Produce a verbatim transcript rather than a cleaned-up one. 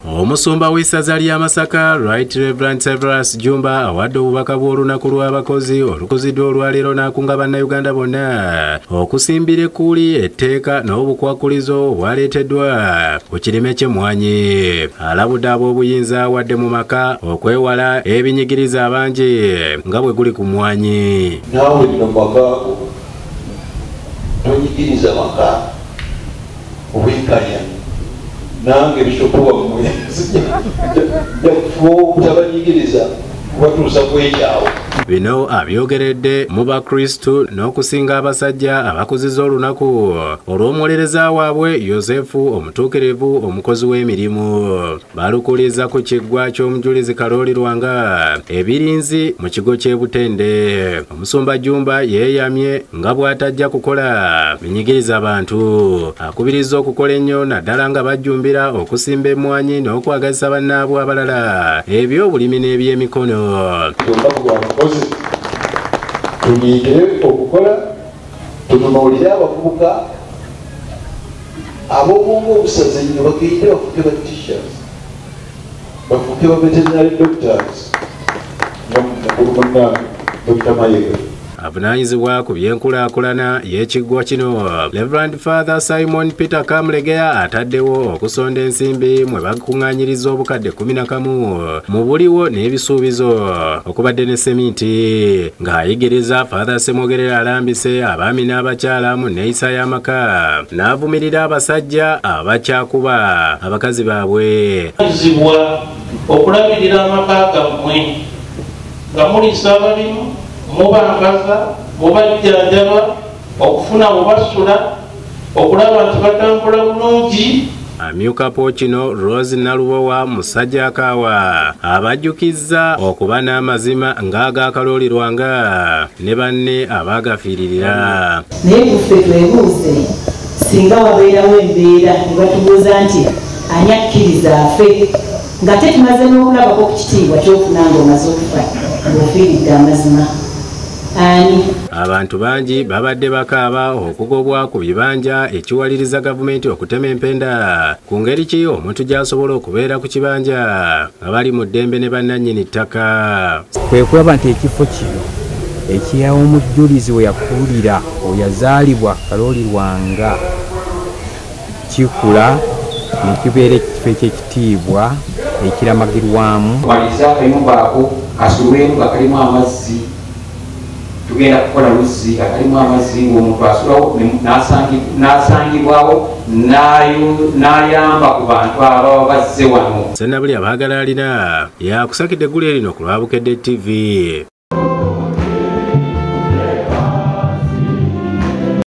Omusumba w'essaza lya Masaka, Right Reverend Serverus Jjumba awadde obubaka bw'olunaku lw'abakozi olukuziddwa olwaleero n'akunga bannayuganda bonna okusimbira ekkuuli etteeka n'obukwakulizo obwaleeteddwa ku kirime ky'emmwanyi. Alabudde ab'obuyinza awadde mu maka okwewala ebinyigiriza abangi nga bwe guli ku mmwanyi. Naawe lino maka tonyigiriza maka obwenkanya nange bishoboka mwe kutabanyigiriza kubatuusa kwekyawo. Bino abyogeredde mu bakristu n'okusinga abasajja abakuziza olunaku olw'omuweereza waabwe Yosefu omutuukirivu omukozi w'emirimu. Balukuliza ku kiggwa ky'omujulizi kaloolirwanga ebirinzi mu kigo ky'e Bukedde. Omusumba Jjumba yeeyamye nga bw'atajja kukola binyigiriza abantu. Akubiriza okukola ennyo naddala nga bajjumbira okusimba emmwanyi n'okwagazisa bannaabwe abalala eby'obulimi n'ebyemikono. Tunyigire okukola tutunuulire abavubuka ab'obwongo obusaze nnyo bagende bafuke ba teachers bafuke ba veterinary doctors nyamukulu munnange Dokita Mayega. Avunaanyizibwa ku by'enkulaakulana y'ekiggwa kino Reverend Father Simon Peter Kamulegeya ataddewo okusonda ensimbi mwe bakuŋŋaanyiriza obukadde kumi na kamu mu buliwo n'ebisuubizo okubadde ne seminti ng'ayigiriza Father Semwogerere alambise abaami n'abakyala mu nneeyisa y'amaka n'avumirira abasajja abakyakuba abakazi baabwe. Zibwa okulabirira amaka gammwe nga mulisa abalimu mubangaza mubajjanjaba okufuna mubasula okulaba nti batambula bulungi. Amyukapo kino Rose Nalubowa musajja akaawa abajjukizza okuba n'amazima ng'agaakaloolirwanga ne banne abaagafiiririra. Naye ffe twebuuze singa wabeerawo embeera ne batubuuza nti ani akkiriza afe nga tetumaze n'okulabako ku kitiibwa ky'ofuna ng'omaze okufa ng'ofiiridde amazima. Abantu bangi babadde bakaaba okugobwa ku bibanja ekiwaliriza gavumenti okutema empenda ku ngeri ki omuntu gy'asobola okubeera ku kibanja abali mu ddembe ne bannannyini ttaka. Kwe kulaba nti ekifo kino ekiyawo omujulizi we yakulira oyazaalibwa kaloolirwanga kikula ne kibeera ekifo eky'ekitiibwa ekiramagirwamu. Waliza akayumba ako kasulwemu nga kalimu amazzi tugenda kukola luzzi akalimu amazzi ng'omuntu asulawo n'asangibwawo n'ayamba ku bantu ababa bazze wano. Sennabuli abaagala alina yakusakidde eggulu erino ku lwa Bukedde T V.